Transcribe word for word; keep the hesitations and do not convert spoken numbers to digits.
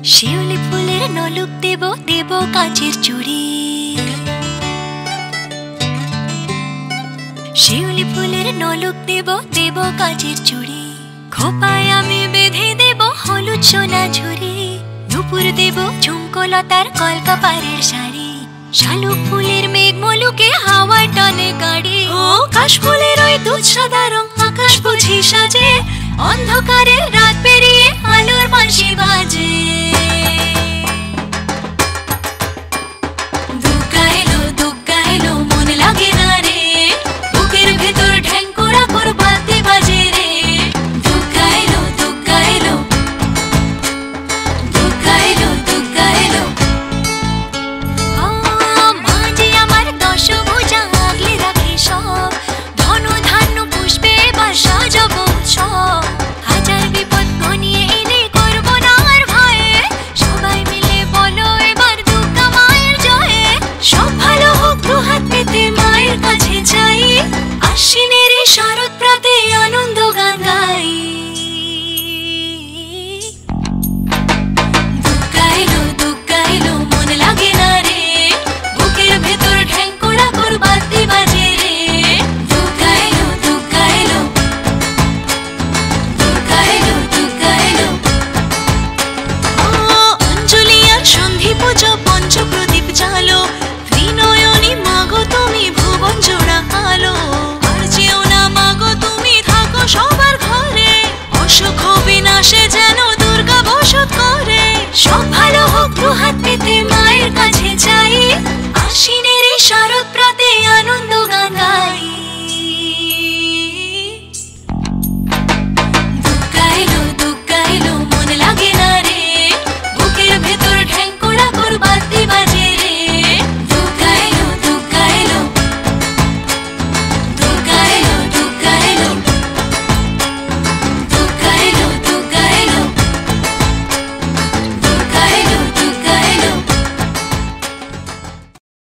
শিউলি ফুলের নলুক দেব দেব কাঁচের চুড়ি, শিউলি ফুলের নলুক দেব দেব কাঁচের চুড়ি। খোপায় আমি বেঁধে দেব হলুদ সোনা ঝুরি, নুপুর দেব ঝুমকো লতার কলকাপাড়ের শাড়ি। শালুক ফুলের মেঘ মলুকে হাওয়ার টানে গাড়ি, ও কাশ ফুলের ওই দুধ সাদা রং আকাশ বুঝি সাজে, অন্ধকারের রাত পেরিয়ে আলোর বাঁশি বাজে।